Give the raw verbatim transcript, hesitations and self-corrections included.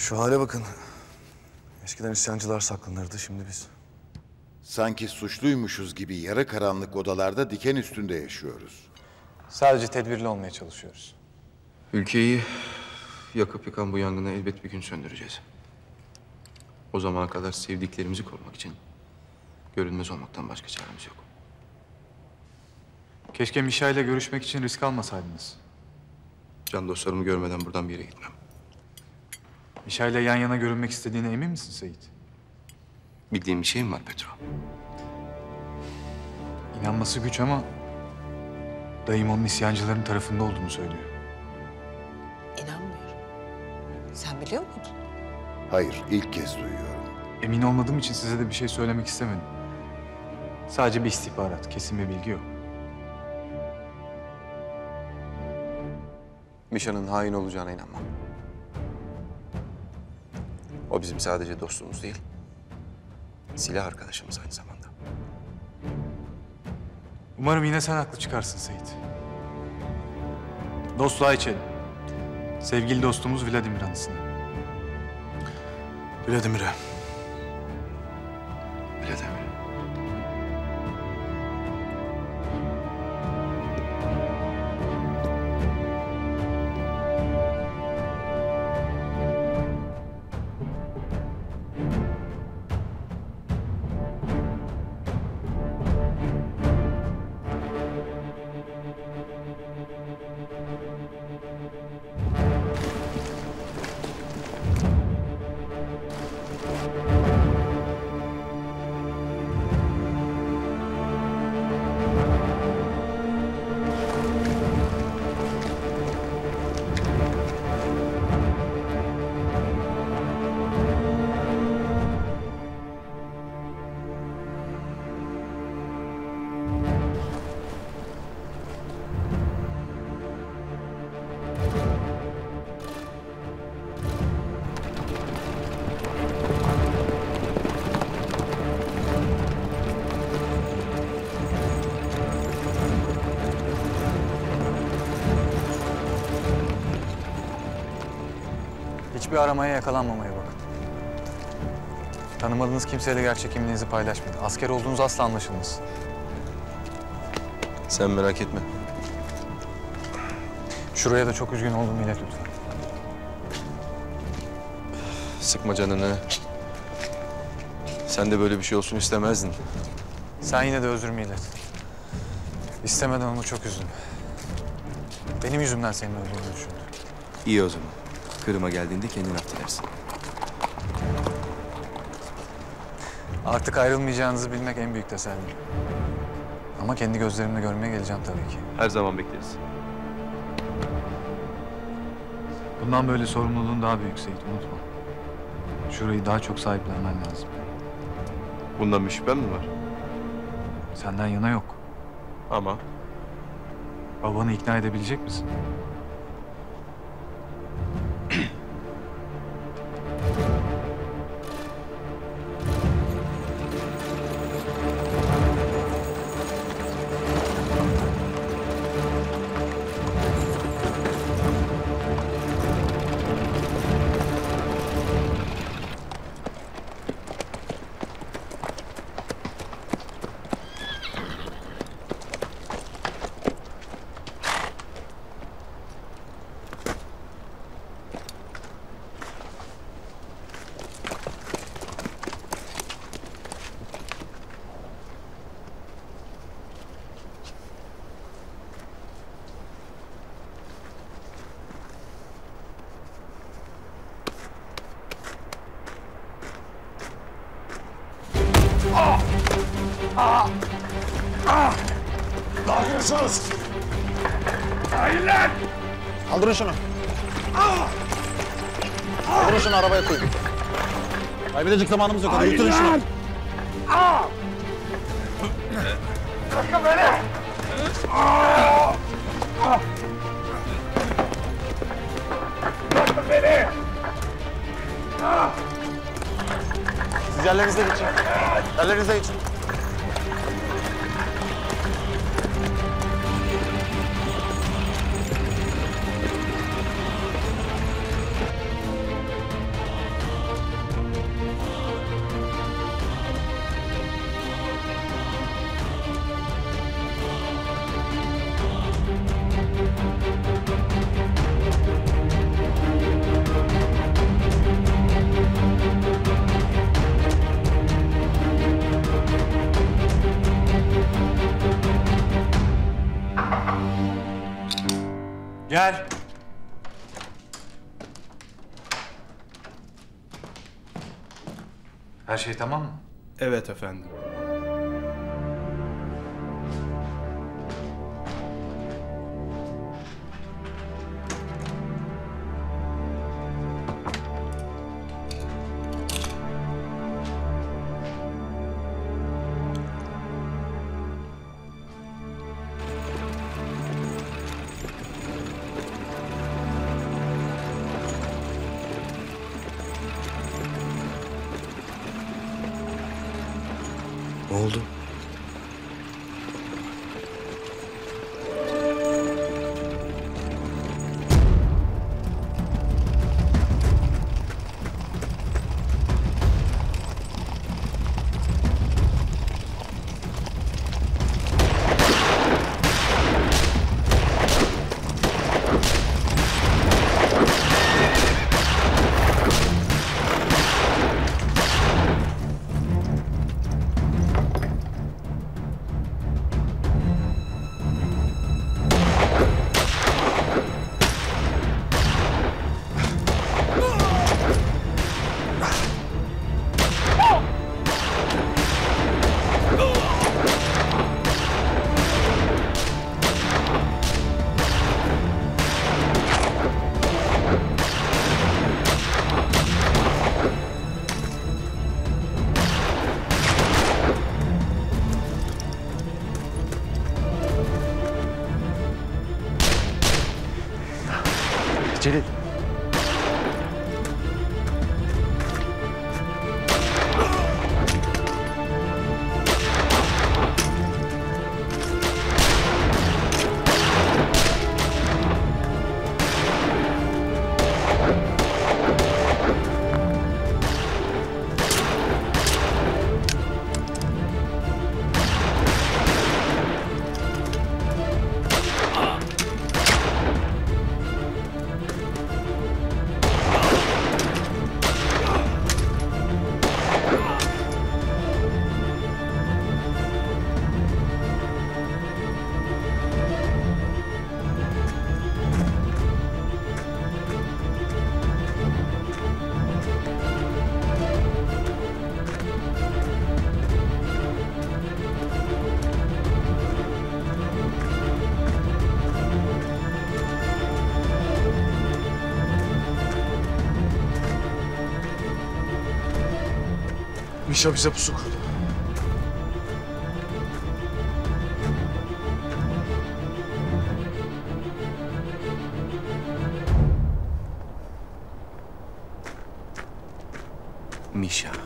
Şu hale bakın. Eskiden isyancılar saklanırdı, şimdi biz. Sanki suçluymuşuz gibi yarı karanlık odalarda diken üstünde yaşıyoruz. Sadece tedbirli olmaya çalışıyoruz. Ülkeyi yakıp yıkan bu yangını elbet bir gün söndüreceğiz. O zamana kadar sevdiklerimizi korumak için görünmez olmaktan başka çaremiz yok. Keşke Mişa ile görüşmek için risk almasaydınız. Can dostlarımı görmeden buradan bir yere gitmem. Mişa ile yan yana görünmek istediğine emin misin Seyit? Bildiğim bir şeyim var Petro. İnanması güç ama dayım onun isyancıların tarafında olduğunu söylüyor. İnanmıyorum. Sen biliyor muydun? Hayır, ilk kez duyuyorum. Emin olmadığım için size de bir şey söylemek istemedim. Sadece bir istihbarat, kesin bir bilgi yok. Mişa'nın hain olacağına inanmam. O bizim sadece dostumuz değil, silah arkadaşımız aynı zamanda. Umarım yine sen haklı çıkarsın Seyit. Dostluğa içelim. Sevgili dostumuz Vladimir anısına. Vladimir'e. Vladimir. Hiçbir aramaya yakalanmamaya bakın. Tanımadığınız kimseyle gerçek kimliğinizi paylaşmayın. Asker olduğunuz asla anlaşılmaz. Sen merak etme. Şuraya da çok üzgün olduğumu ilet lütfen. Sıkma canını. Sen de böyle bir şey olsun istemezdin. Sen yine de özrümü ilet. İstemeden onu çok üzdüm. Benim yüzümden senin öldüğünü düşündü. İyi o zaman. Kırım'a geldiğinde kendin af dilersin. Artık ayrılmayacağınızı bilmek en büyük teselli. Ama kendi gözlerimle görmeye geleceğim tabii ki. Her zaman bekleriz. Bundan böyle sorumluluğun daha büyük Seyit, unutma. Şurayı daha çok sahiplenmen lazım. Bundan bir şüphen mi var? Senden yana yok. Ama Babanı ikna edebilecek misin? Ne yapıyorsunuz? Hayır lan! Kaldırın şunu. Kaldırın şunu, arabaya koyun. Kaybedecek zamanımız yok. Hadi götürün şunu. Bırakın beni! Bırakın beni! Siz yerlerinize geçin. Yerlerinize geçin. Gel. Her şey tamam mı? Evet efendim. Ne oldu? Celil. Mişa bize pusu kurdu. Mişa.